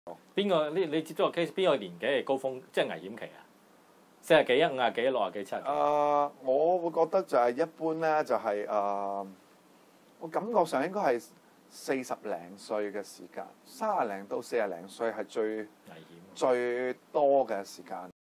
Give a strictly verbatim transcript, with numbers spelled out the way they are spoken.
邊個呢？你接觸個 case 邊個年紀係高峰，即係危險期啊？四十幾、五十幾、六十幾、七十幾？ 誒，我會覺得就係一般咧，就係、是、誒、呃，我感覺上應該係四十零歲嘅時間，三十零到四十零歲係最危險最多嘅時間。